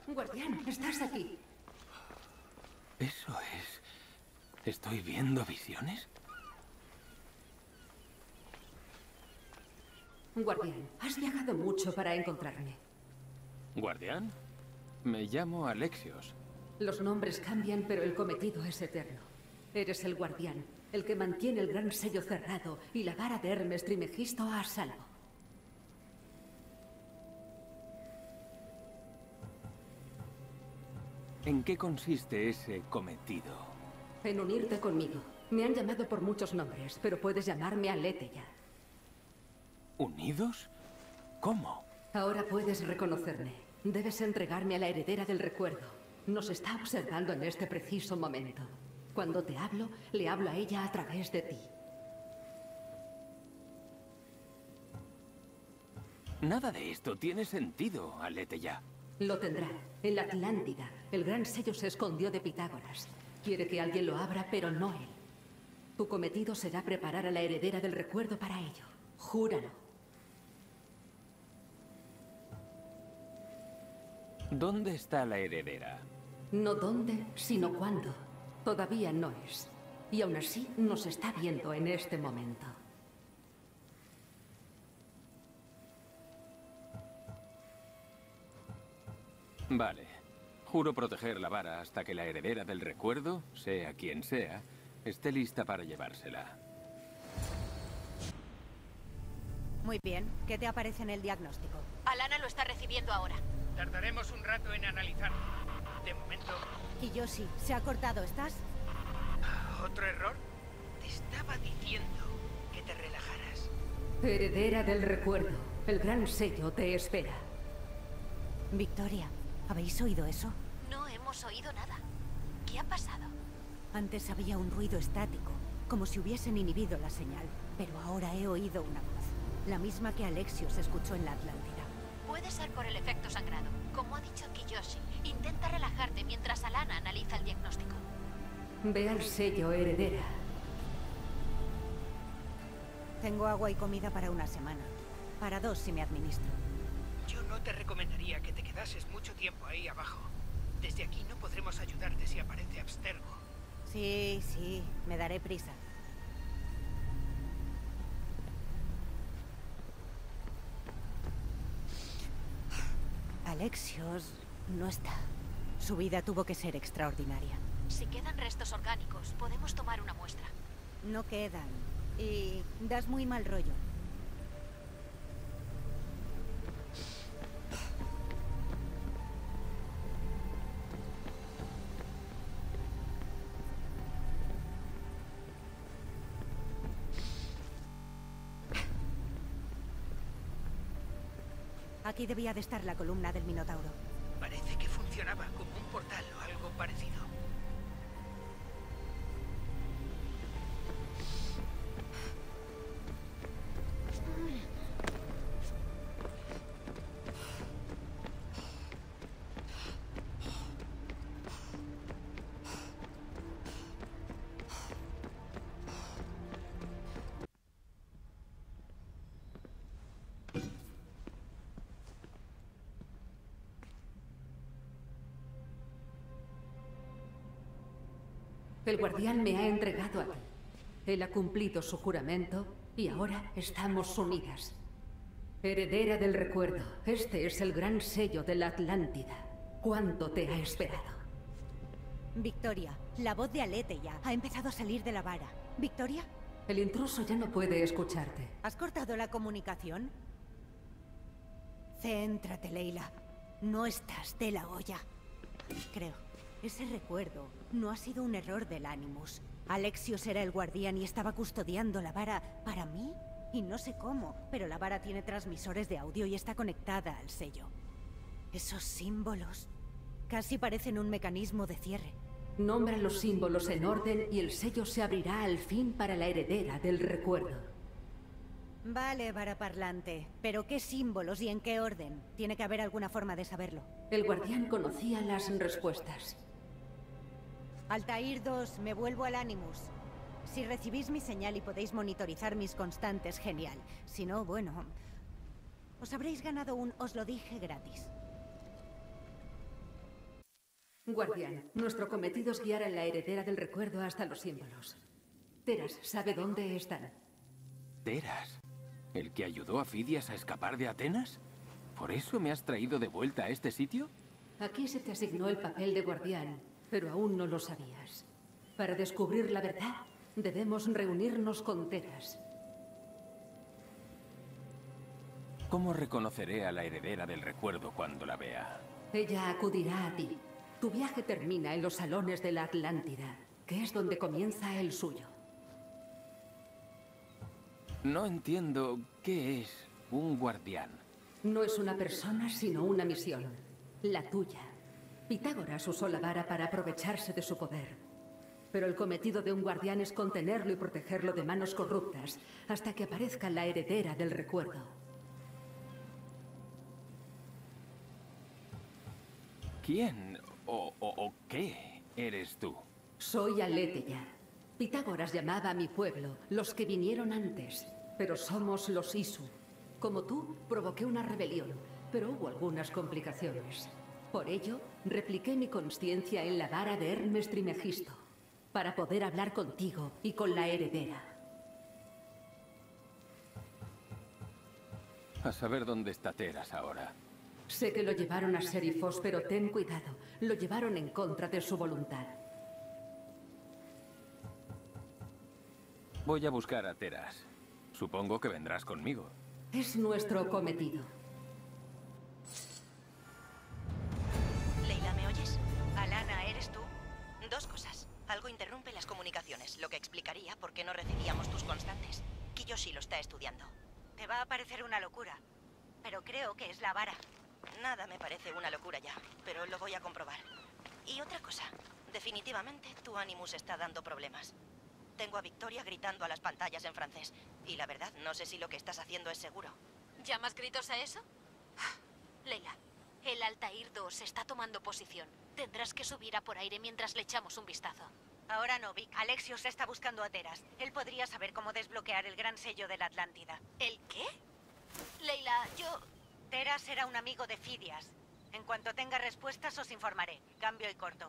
Guardián, estás aquí. Eso es... ¿Estoy viendo visiones? Guardián, has viajado mucho para encontrarme. ¿Guardián? Me llamo Alexios. Los nombres cambian, pero el cometido es eterno. Eres el guardián, el que mantiene el gran sello cerrado y la vara de Hermes Trimegisto a salvo. ¿En qué consiste ese cometido? En unirte conmigo. Me han llamado por muchos nombres, pero puedes llamarme Aletheia. ¿Unidos? ¿Cómo? Ahora puedes reconocerme. Debes entregarme a la heredera del recuerdo. Nos está observando en este preciso momento. Cuando te hablo, le hablo a ella a través de ti. Nada de esto tiene sentido, Aletheia. Lo tendrá. En la Atlántida, el gran sello se escondió de Pitágoras. Quiere que alguien lo abra, pero no él. Tu cometido será preparar a la heredera del recuerdo para ello. Júralo. ¿Dónde está la heredera? No dónde, sino cuándo. Todavía no es. Y aún así nos está viendo en este momento. Vale. Juro proteger la vara hasta que la heredera del recuerdo, sea quien sea, esté lista para llevársela. Muy bien. ¿Qué te aparece en el diagnóstico? Alana lo está recibiendo ahora. Tardaremos un rato en analizarlo. De momento... Kiyoshi, se ha cortado, ¿estás? ¿Otro error? Te estaba diciendo que te relajaras. Heredera del recuerdo. El gran sello te espera. Victoria, ¿habéis oído eso? No hemos oído nada. ¿Qué ha pasado? Antes había un ruido estático, como si hubiesen inhibido la señal. Pero ahora he oído una voz. La misma que Alexios escuchó en la Atlántida. Puede ser por el efecto sangrado. Como ha dicho Kiyoshi, intenta relajarte mientras Alana analiza el diagnóstico. Ve al sello, heredera. Tengo agua y comida para una semana. Para 2 si me administro. Yo no te recomendaría que te quedases mucho tiempo ahí abajo. Desde aquí no podremos ayudarte si aparece Abstergo. Sí, me daré prisa. Alexios no está. Su vida tuvo que ser extraordinaria. Si quedan restos orgánicos, podemos tomar una muestra. No quedan. Y das muy mal rollo. Aquí debía de estar la columna del Minotauro. Parece que funcionaba como un portal o algo parecido. El guardián me ha entregado a ti. Él ha cumplido su juramento y ahora estamos unidas. Heredera del recuerdo, este es el gran sello de la Atlántida. ¿Cuánto te ha esperado? Victoria, la voz de Aletheia ha empezado a salir de la vara. ¿Victoria? El intruso ya no puede escucharte. ¿Has cortado la comunicación? Céntrate, Leila. No estás de la olla. Creo. Ese recuerdo no ha sido un error del Animus. Alexios era el guardián y estaba custodiando la vara para mí. Y no sé cómo, pero la vara tiene transmisores de audio y está conectada al sello. Esos símbolos casi parecen un mecanismo de cierre. Nombra los símbolos en orden y el sello se abrirá al fin para la heredera del recuerdo. Vale, vara parlante. Pero ¿qué símbolos y en qué orden? Tiene que haber alguna forma de saberlo. El guardián conocía las respuestas. Altair 2, me vuelvo al Animus. Si recibís mi señal y podéis monitorizar mis constantes, genial. Si no, bueno... os habréis ganado un os lo dije gratis. Guardián, nuestro cometido es guiar a la heredera del recuerdo hasta los símbolos. Teras sabe dónde están. ¿Teras? ¿El que ayudó a Fidias a escapar de Atenas? ¿Por eso me has traído de vuelta a este sitio? Aquí se te asignó el papel de guardián, pero aún no lo sabías. Para descubrir la verdad, debemos reunirnos con Teras. ¿Cómo reconoceré a la heredera del recuerdo cuando la vea? Ella acudirá a ti. Tu viaje termina en los salones de la Atlántida, que es donde comienza el suyo. No entiendo qué es un guardián. No es una persona, sino una misión. La tuya. Pitágoras usó la vara para aprovecharse de su poder. Pero el cometido de un guardián es contenerlo y protegerlo de manos corruptas hasta que aparezca la heredera del recuerdo. ¿Quién o qué eres tú? Soy Aletheia. Pitágoras llamaba a mi pueblo los que vinieron antes, pero somos los Isu. Como tú, provoqué una rebelión, pero hubo algunas complicaciones. Por ello, repliqué mi consciencia en la vara de Hermes Trimegisto, para poder hablar contigo y con la heredera. A saber dónde está Teras ahora. Sé que lo llevaron a Serifos, pero ten cuidado. Lo llevaron en contra de su voluntad. Voy a buscar a Teras. Supongo que vendrás conmigo. Es nuestro cometido. Leila, ¿me oyes? Alana, ¿eres tú? Dos cosas. Algo interrumpe las comunicaciones, lo que explicaría por qué no recibíamos tus constantes. Kiyoshi lo está estudiando. Te va a parecer una locura, pero creo que es la vara. Nada me parece una locura ya, pero lo voy a comprobar. Y otra cosa, definitivamente tu Animus está dando problemas. Tengo a Victoria gritando a las pantallas en francés, y la verdad no sé si lo que estás haciendo es seguro. ¿Llamas gritos a eso? Leila, el Altair 2 está tomando posición. Tendrás que subir a por aire mientras le echamos un vistazo. Ahora no, Vic. Alexios está buscando a Teras. Él podría saber cómo desbloquear el gran sello de la Atlántida. ¿El qué? Leila, yo... Teras era un amigo de Fidias. En cuanto tenga respuestas os informaré. Cambio y corto.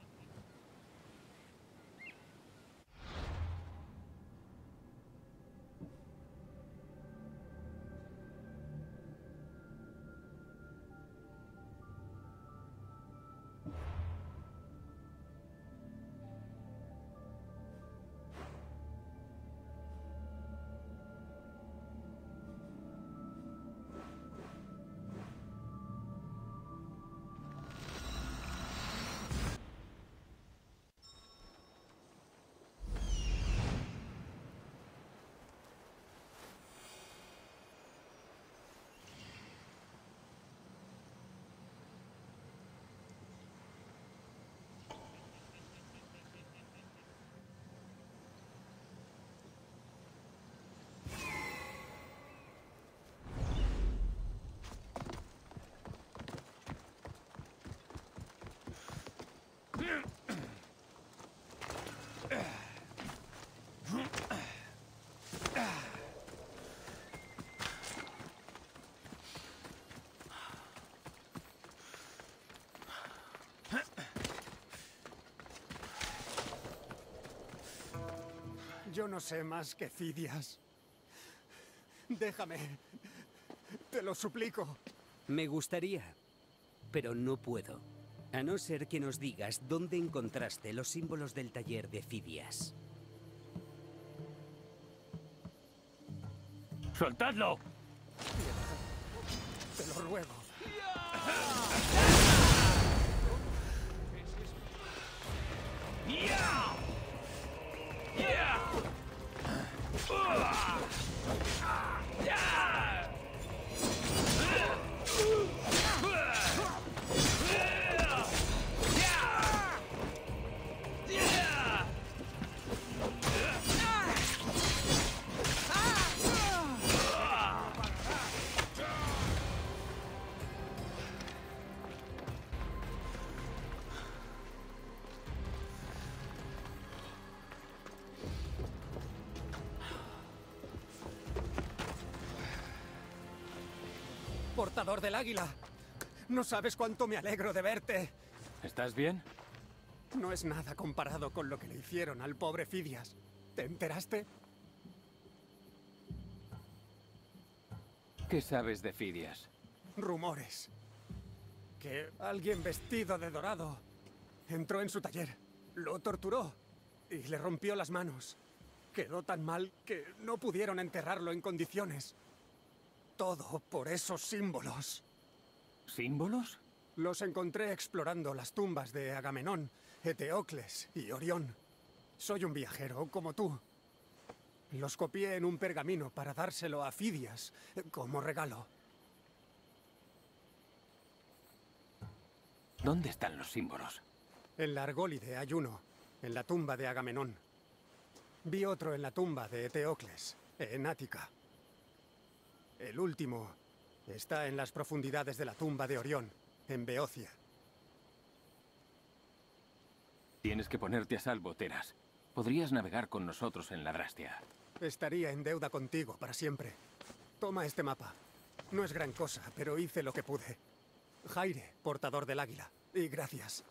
Yo no sé más que Fidias. Déjame. Te lo suplico. Me gustaría, pero no puedo. A no ser que nos digas dónde encontraste los símbolos del taller de Fidias. ¡Soltadlo! Te lo ruego. Portador del águila. No sabes cuánto me alegro de verte. ¿Estás bien? No es nada comparado con lo que le hicieron al pobre Fidias. ¿Te enteraste? ¿Qué sabes de Fidias? Rumores. Que alguien vestido de dorado entró en su taller, lo torturó y le rompió las manos. Quedó tan mal que no pudieron enterrarlo en condiciones. Todo por esos símbolos. ¿Símbolos? Los encontré explorando las tumbas de Agamenón, Eteocles y Orión. Soy un viajero como tú. Los copié en un pergamino para dárselo a Fidias como regalo. ¿Dónde están los símbolos? En la Argólide hay uno, en la tumba de Agamenón. Vi otro en la tumba de Eteocles, en Ática. El último está en las profundidades de la tumba de Orión, en Beocia. Tienes que ponerte a salvo, Teras. Podrías navegar con nosotros en la Drastia. Estaría en deuda contigo para siempre. Toma este mapa. No es gran cosa, pero hice lo que pude. Jaire, portador del águila. Y gracias.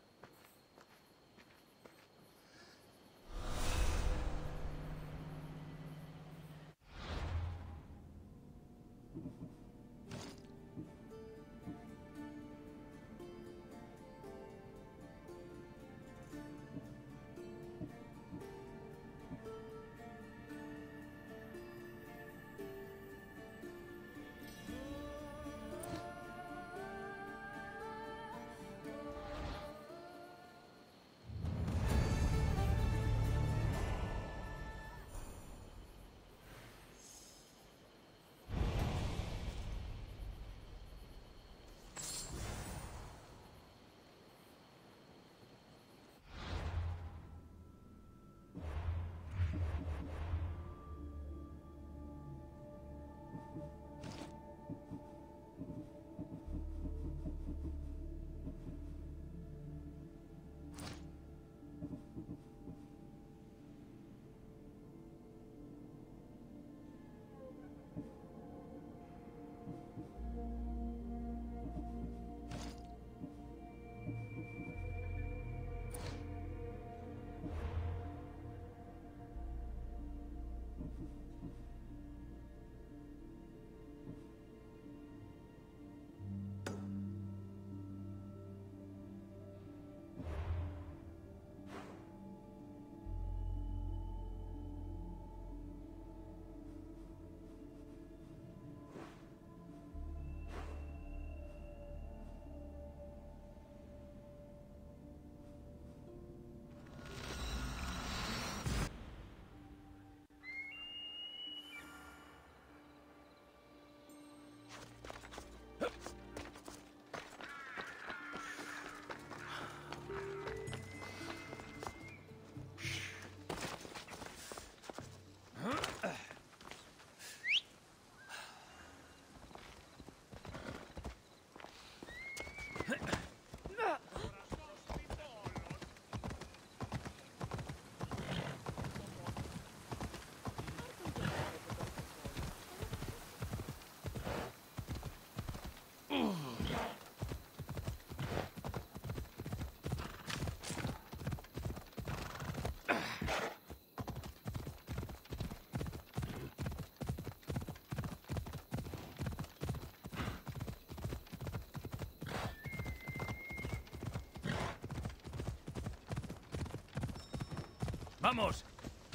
¡Vamos!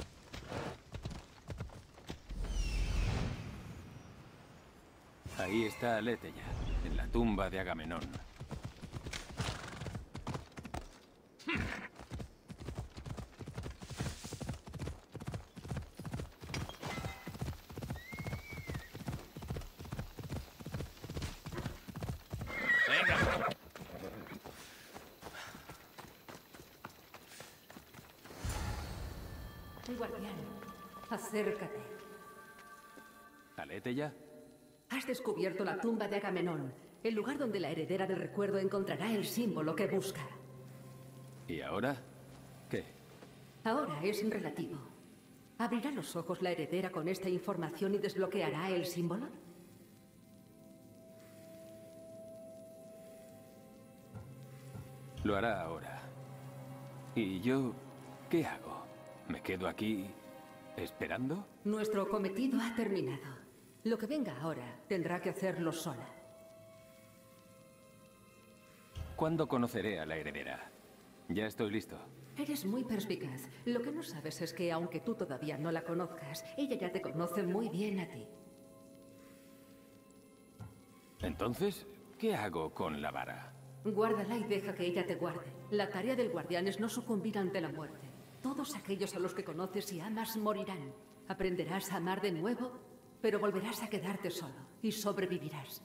Ahí está Aletheia, en la tumba de Agamenón. Guardián, acércate. ¿Aletheia? Has descubierto la tumba de Agamenón, el lugar donde la heredera del recuerdo encontrará el símbolo que busca. ¿Y ahora? ¿Qué? Ahora es relativo. ¿Abrirá los ojos la heredera con esta información y desbloqueará el símbolo? Lo hará ahora. ¿Y yo qué hago? ¿Me quedo aquí esperando? Nuestro cometido ha terminado. Lo que venga ahora tendrá que hacerlo sola. ¿Cuándo conoceré a la heredera? Ya estoy listo. Eres muy perspicaz. Lo que no sabes es que, aunque tú todavía no la conozcas, ella ya te conoce muy bien a ti. Entonces, ¿qué hago con la vara? Guárdala y deja que ella te guarde. La tarea del guardián es no sucumbir ante la muerte. Todos aquellos a los que conoces y amas morirán. Aprenderás a amar de nuevo, pero volverás a quedarte solo y sobrevivirás.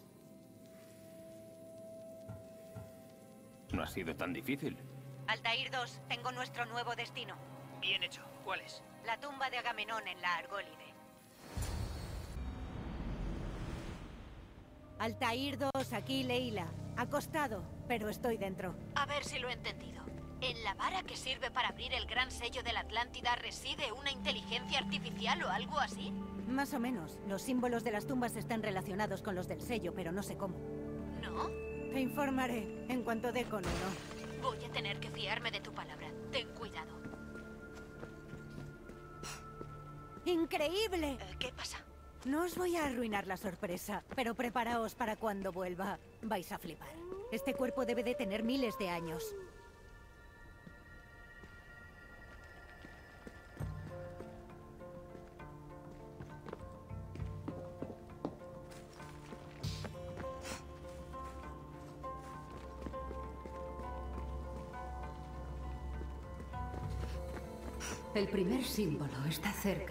No ha sido tan difícil. Altair 2, tengo nuestro nuevo destino. Bien hecho. ¿Cuál es? La tumba de Agamenón en la Argólide. Altair 2, aquí Leila. Acostado, pero estoy dentro. A ver si lo he entendido. ¿En la vara que sirve para abrir el gran sello de la Atlántida reside una inteligencia artificial o algo así? Más o menos. Los símbolos de las tumbas están relacionados con los del sello, pero no sé cómo. ¿No? Te informaré en cuanto dé con uno. Voy a tener que fiarme de tu palabra. Ten cuidado. ¡Increíble! ¿Qué pasa? No os voy a arruinar la sorpresa, pero preparaos para cuando vuelva. Vais a flipar. Este cuerpo debe de tener miles de años. El primer símbolo está cerca.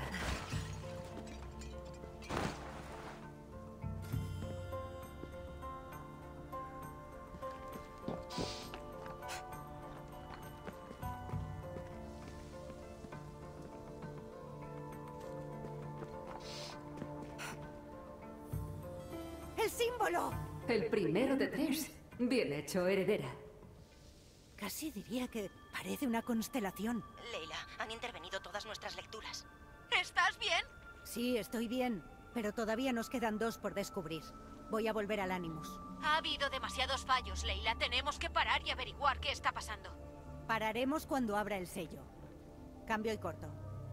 ¡El símbolo! El primero de 3. Bien hecho, heredera. Casi diría que parece una constelación. Leila, han intervenido todas nuestras lecturas. ¿Estás bien? Sí, estoy bien, pero todavía nos quedan 2 por descubrir. Voy a volver al Animus. Ha habido demasiados fallos, Leila. Tenemos que parar y averiguar qué está pasando. Pararemos cuando abra el sello. Cambio y corto.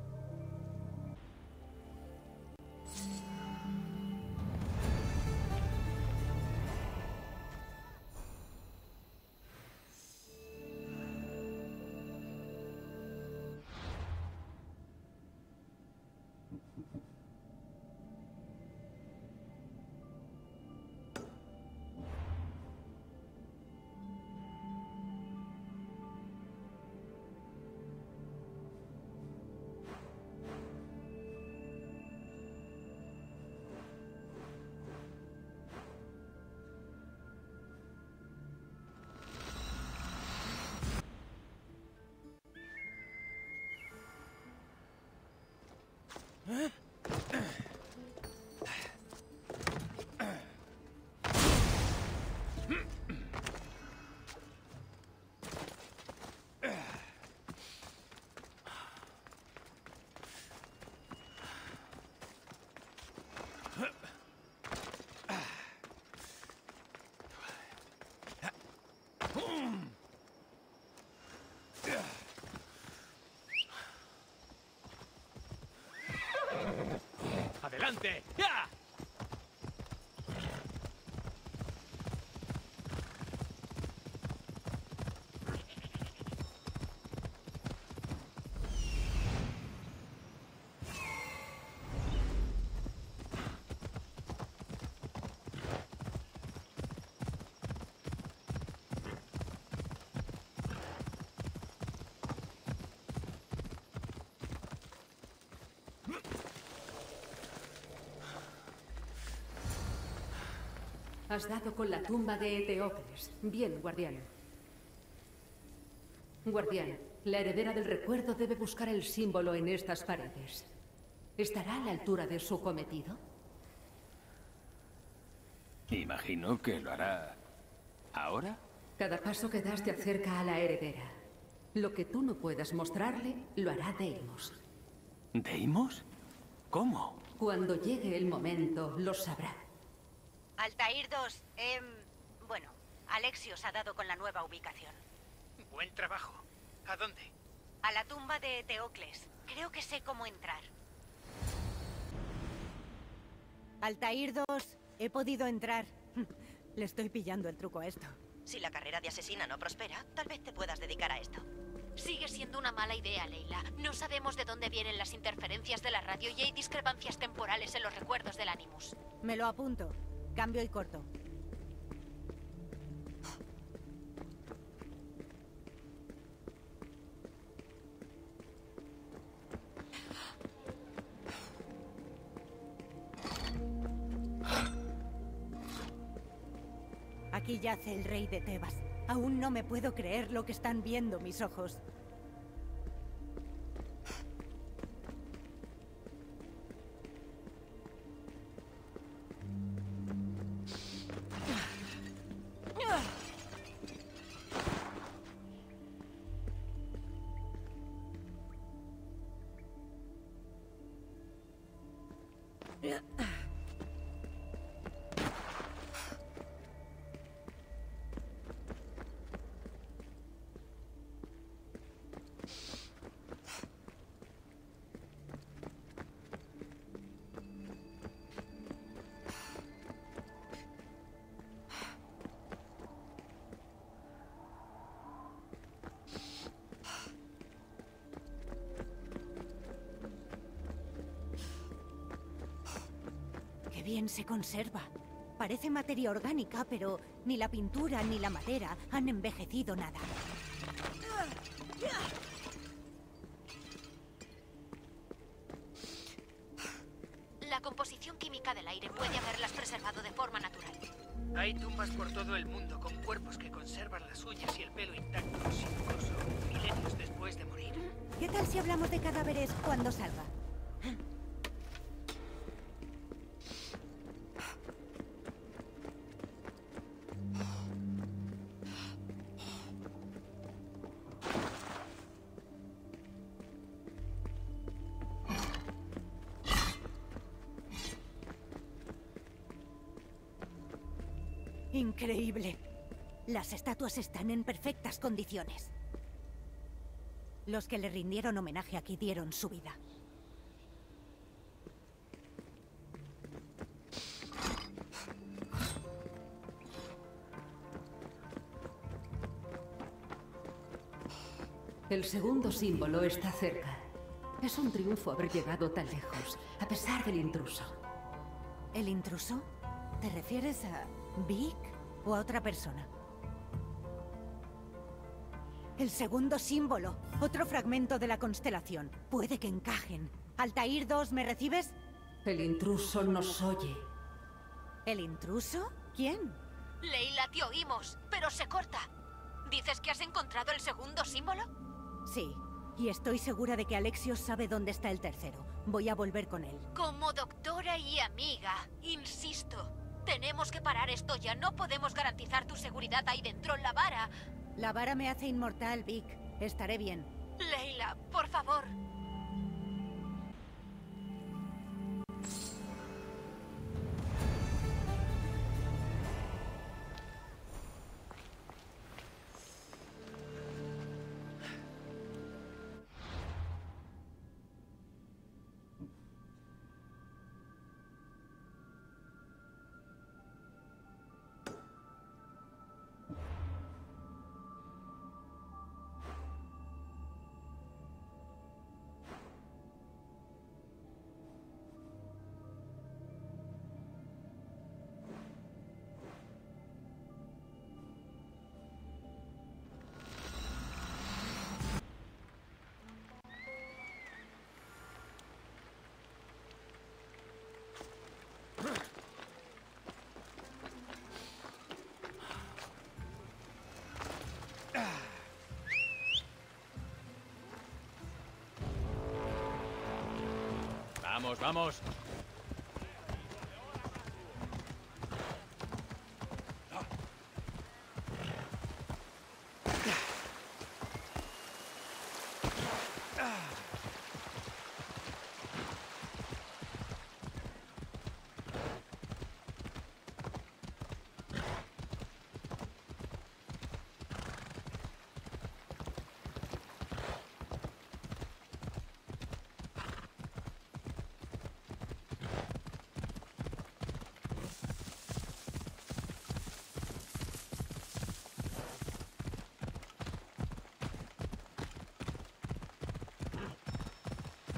¡Adelante! ¡Ya! Has dado con la tumba de Eteocles. Bien, guardián. Guardián, la heredera del recuerdo debe buscar el símbolo en estas paredes. ¿Estará a la altura de su cometido? Imagino que lo hará... ¿ahora? Cada paso que das te acerca a la heredera. Lo que tú no puedas mostrarle, lo hará Deimos. ¿Deimos? ¿Cómo? Cuando llegue el momento, lo sabrá. Altair 2, bueno, Alexios ha dado con la nueva ubicación. Buen trabajo. ¿A dónde? A la tumba de Teocles. Creo que sé cómo entrar. Altair 2, he podido entrar. Le estoy pillando el truco a esto. Si la carrera de asesina no prospera, tal vez te puedas dedicar a esto. Sigue siendo una mala idea, Leila. No sabemos de dónde vienen las interferencias de la radio y hay discrepancias temporales en los recuerdos del Animus. Me lo apunto. Cambio y corto. Aquí yace el rey de Tebas. Aún no me puedo creer lo que están viendo mis ojos. ¡Qué bien se conserva! Parece materia orgánica, pero ni la pintura ni la madera han envejecido nada. La composición química del aire puede haberlas preservado de forma natural. Hay tumbas por todo el mundo con cuerpos que conservan las uñas y el pelo intactos, incluso milenios después de morir. ¿Qué tal si hablamos de cadáveres cuando salga? Increíble. Las estatuas están en perfectas condiciones. Los que le rindieron homenaje aquí dieron su vida. El segundo símbolo está cerca. Es un triunfo haber llegado tan lejos, a pesar del intruso. ¿El intruso? ¿Te refieres a Vic o a otra persona? El segundo símbolo. Otro fragmento de la constelación. Puede que encajen. Altair 2, ¿me recibes? El intruso nos oye. ¿El intruso? ¿Quién? Leila, te oímos, pero se corta. ¿Dices que has encontrado el segundo símbolo? Sí. Y estoy segura de que Alexios sabe dónde está el tercero. Voy a volver con él. Como doctora y amiga, insisto. Tenemos que parar esto ya. No podemos garantizar tu seguridad ahí dentro. La vara... La vara me hace inmortal, Vic. Estaré bien. Leila, por favor. Vamos, vamos.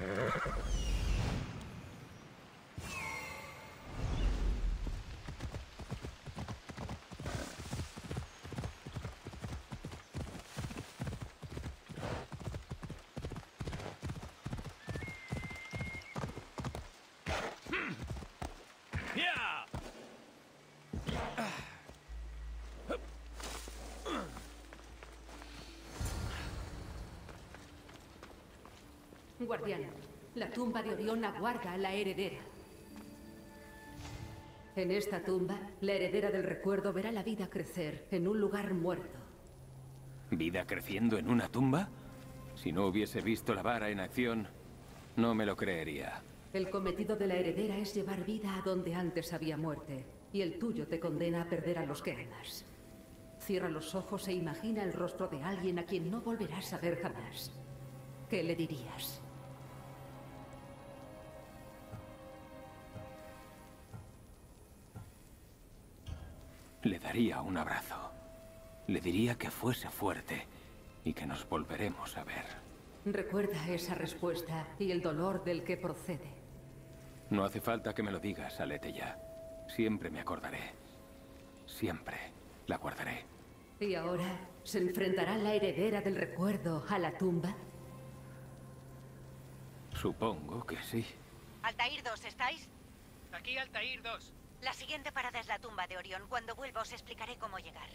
Guardián, la tumba de Orión aguarda a la heredera. En esta tumba, la heredera del recuerdo verá la vida crecer en un lugar muerto. ¿Vida creciendo en una tumba? Si no hubiese visto la vara en acción, no me lo creería. El cometido de la heredera es llevar vida a donde antes había muerte, y el tuyo te condena a perder a los que amas. Cierra los ojos e imagina el rostro de alguien a quien no volverás a ver jamás. ¿Qué le dirías? Le daría un abrazo. Le diría que fuese fuerte y que nos volveremos a ver. Recuerda esa respuesta y el dolor del que procede. No hace falta que me lo digas, Aletheia. Siempre me acordaré. Siempre la guardaré. ¿Y ahora se enfrentará la heredera del recuerdo a la tumba? Supongo que sí. Altair 2, ¿estáis? Aquí Altair 2. La siguiente parada es la tumba de Orión. Cuando vuelva os explicaré cómo llegar.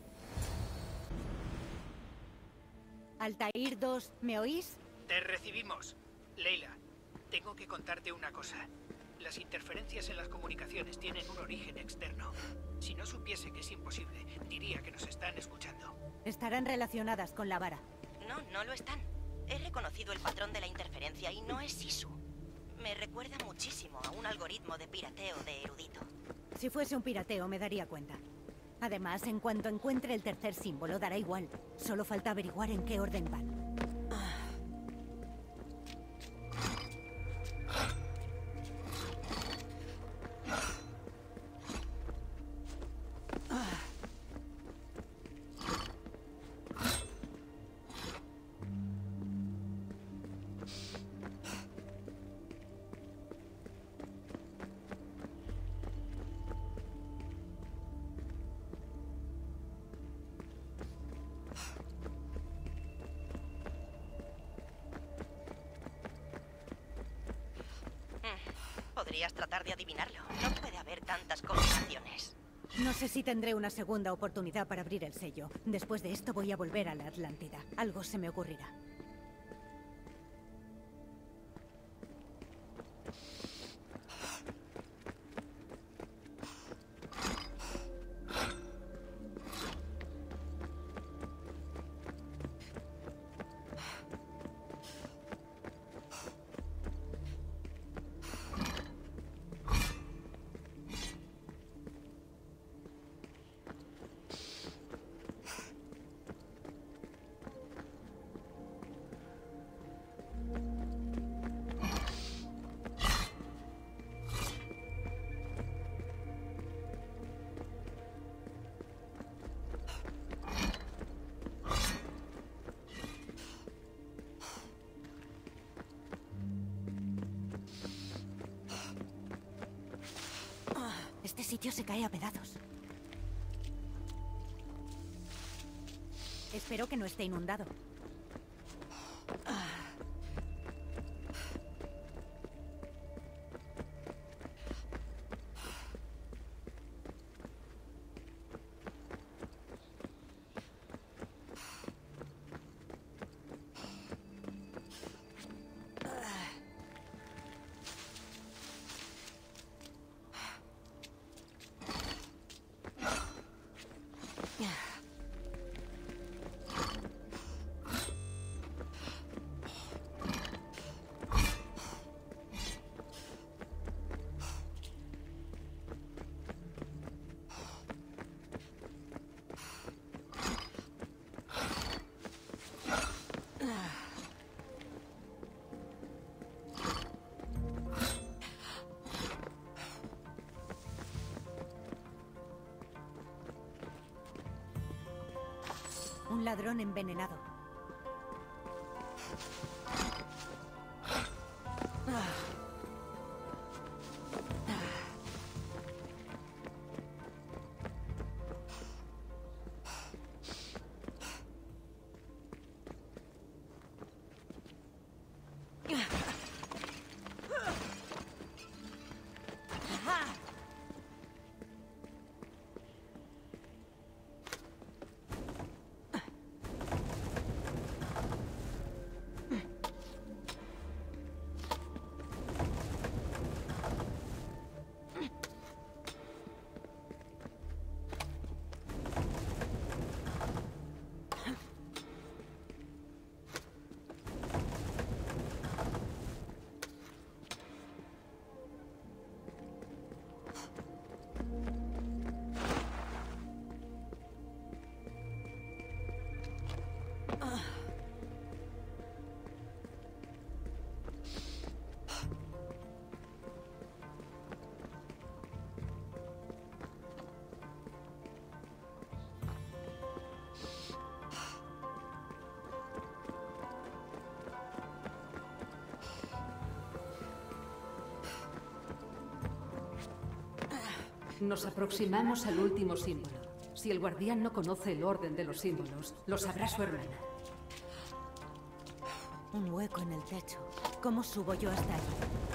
Altair 2, ¿me oís? Te recibimos. Leila, tengo que contarte una cosa. Las interferencias en las comunicaciones tienen un origen externo. Si no supiese que es imposible, diría que nos están escuchando. Estarán relacionadas con la vara. No, no lo están. He reconocido el patrón de la interferencia y no es Sisu. Me recuerda muchísimo a un algoritmo de pirateo de erudito. Si fuese un pirateo me daría cuenta. Además, en cuanto encuentre el tercer símbolo, dará igual. Solo falta averiguar en qué orden van. Podrías tratar de adivinarlo. No puede haber tantas combinaciones. No sé si tendré una segunda oportunidad para abrir el sello. Después de esto voy a volver a la Atlántida. Algo se me ocurrirá. Este sitio se cae a pedazos. Espero que no esté inundado. Un ladrón envenenado. Nos aproximamos al último símbolo. Si el guardián no conoce el orden de los símbolos, lo sabrá su hermana. Un hueco en el techo. ¿Cómo subo yo hasta allí?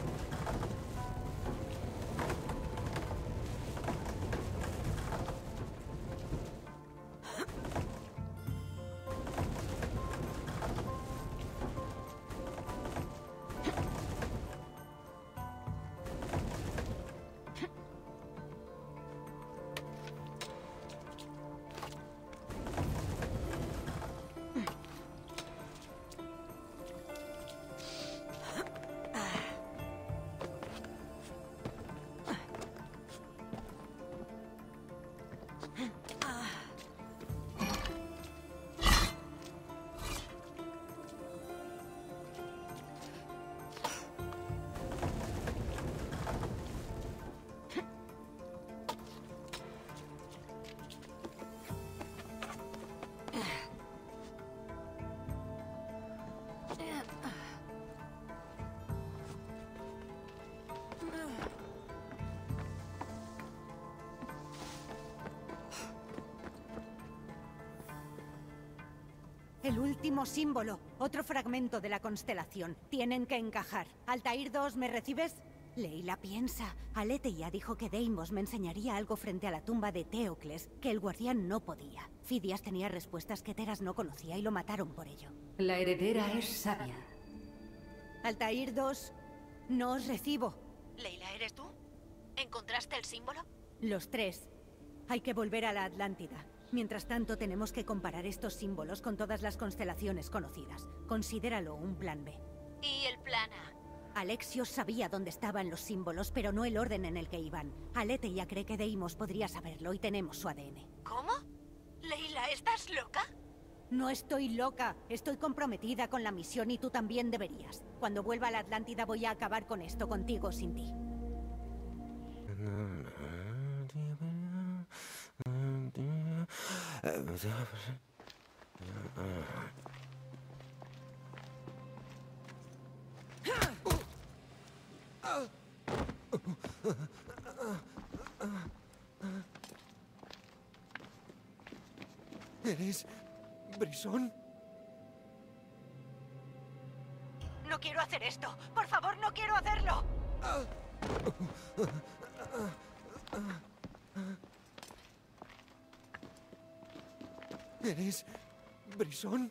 El último símbolo. Otro fragmento de la constelación. Tienen que encajar. Altair 2, ¿me recibes? Leila piensa. Aletheia dijo que Deimos me enseñaría algo frente a la tumba de Teocles, que el guardián no podía. Fidias tenía respuestas que Teras no conocía y lo mataron por ello. La heredera es sabia. Altair 2, no os recibo. Leila, ¿eres tú? ¿Encontraste el símbolo? Los tres. Hay que volver a la Atlántida. Mientras tanto, tenemos que comparar estos símbolos con todas las constelaciones conocidas. Considéralo un plan B. ¿Y el plan A? Alexios sabía dónde estaban los símbolos, pero no el orden en el que iban. Aletheia cree que Deimos podría saberlo y tenemos su ADN. ¿Cómo? Leila, ¿estás loca? No estoy loca. Estoy comprometida con la misión y tú también deberías. Cuando vuelva a la Atlántida voy a acabar con esto, contigo o sin ti. ¿Eres Brisón? No quiero hacer esto. Por favor, no quiero hacerlo. ¿Eres Brisón?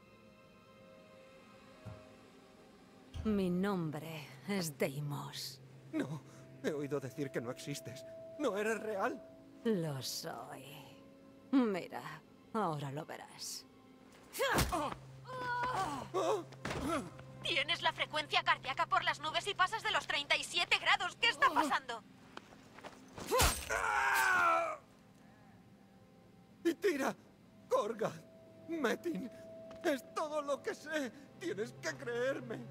Mi nombre es Deimos. No, he oído decir que no existes. No eres real. Lo soy. Mira, ahora lo verás. Tienes la frecuencia cardíaca por las nubes y pasas de los 37 grados. ¿Qué está pasando? Y tira, Korga, Metin. Es todo lo que sé. Tienes que creerme.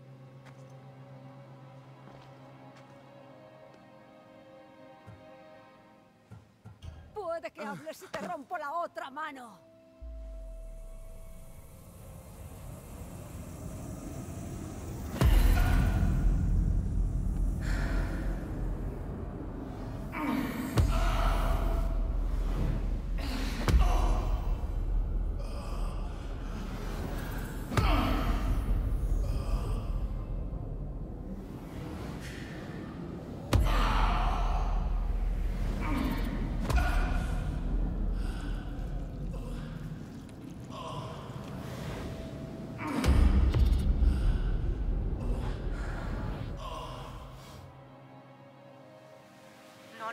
Puede que hables y te rompo la otra mano.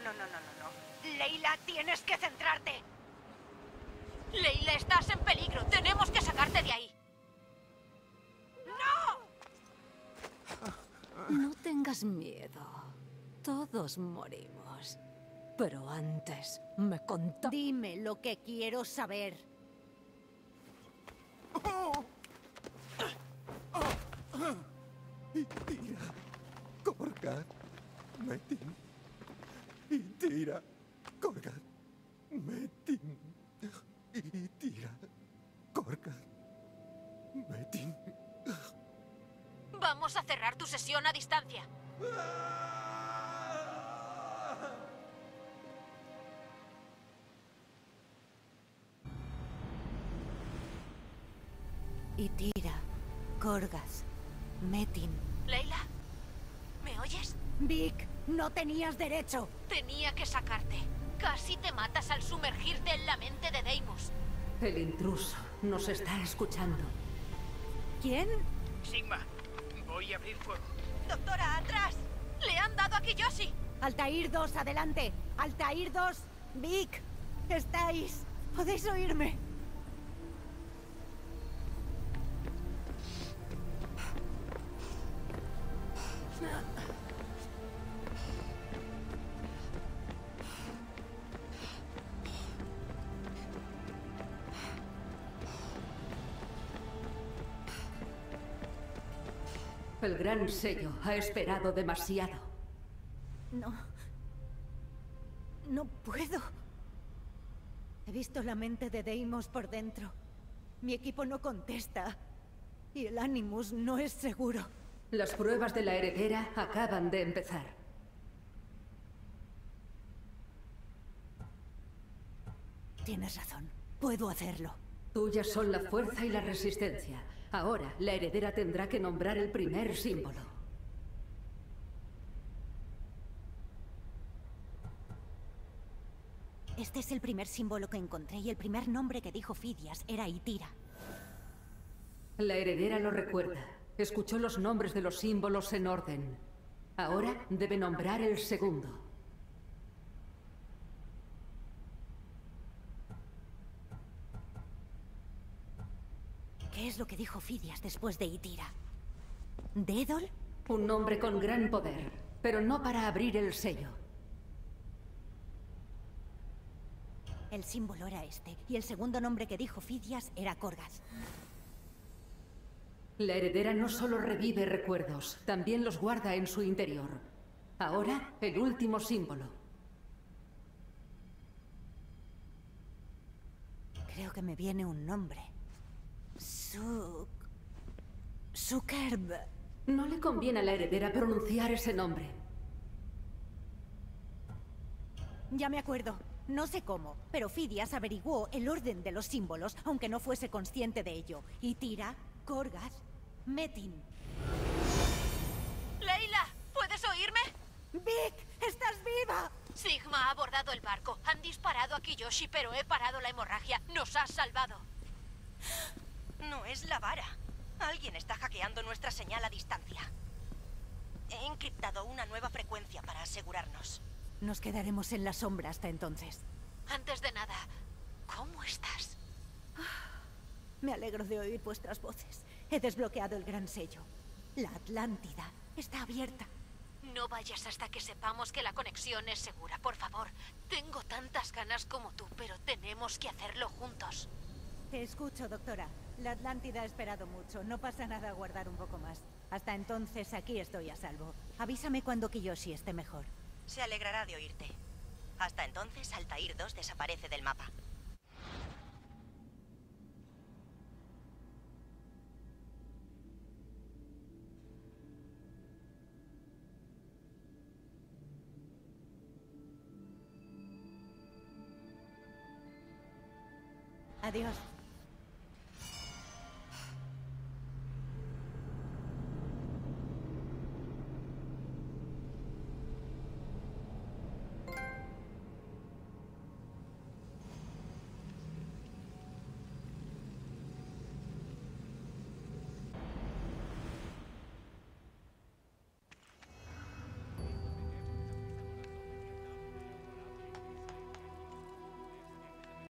no. Leila, tienes que centrarte. Leila, estás en peligro. Tenemos que sacarte de ahí. No tengas miedo. Todos morimos. Pero antes me contó. Dime lo que quiero saber. Itira, Korgat, Metin. Itira, Korgat, Metin. Itira, Korgat, Metin. Vamos a cerrar tu sesión a distancia. Itira, Korgas, Metin. Leila, ¿me oyes? Vic, no tenías derecho. Tenía que sacarte. Casi te matas al sumergirte en la mente de Deimos. El intruso nos está escuchando. ¿Quién? Sigma, voy a abrir fuego. Doctora, atrás. ¡Le han dado a Kiyoshi! Altair 2, adelante. Altair 2. Vic, estáis. ¿Podéis oírme? El gran sello ha esperado demasiado. No. No puedo. He visto la mente de Deimos por dentro. Mi equipo no contesta. Y el Animus no es seguro. Las pruebas de la heredera acaban de empezar. Tienes razón. Puedo hacerlo. Tuyas son la fuerza y la resistencia. Ahora, la heredera tendrá que nombrar el primer símbolo. Este es el primer símbolo que encontré y el primer nombre que dijo Fidias era Itira. La heredera lo recuerda. Escuchó los nombres de los símbolos en orden. Ahora debe nombrar el segundo. ¿Qué es lo que dijo Fidias después de Itira? ¿Dédol? Un nombre con gran poder, pero no para abrir el sello. El símbolo era este, y el segundo nombre que dijo Fidias era Korgas. La heredera no solo revive recuerdos, también los guarda en su interior. Ahora, el último símbolo. Creo que me viene un nombre. Sukerb. No le conviene a la heredera pronunciar ese nombre. Ya me acuerdo. No sé cómo, pero Fidias averiguó el orden de los símbolos, aunque no fuese consciente de ello. Itira, Korgas, Metin. ¡Leila! ¿Puedes oírme? ¡Vic! ¡Estás viva! Sigma ha abordado el barco. Han disparado a Kiyoshi, pero he parado la hemorragia. ¡Nos has salvado! No es la vara. Alguien está hackeando nuestra señal a distancia. He encriptado una nueva frecuencia para asegurarnos. Nos quedaremos en la sombra hasta entonces. Antes de nada, ¿cómo estás? Me alegro de oír vuestras voces. He desbloqueado el gran sello. La Atlántida está abierta. No vayas hasta que sepamos que la conexión es segura, por favor. Tengo tantas ganas como tú, pero tenemos que hacerlo juntos. Te escucho, doctora. La Atlántida ha esperado mucho. No pasa nada aguardar un poco más. Hasta entonces, aquí estoy a salvo. Avísame cuando Kiyoshi esté mejor. Se alegrará de oírte. Hasta entonces, Altair 2 desaparece del mapa. Adiós.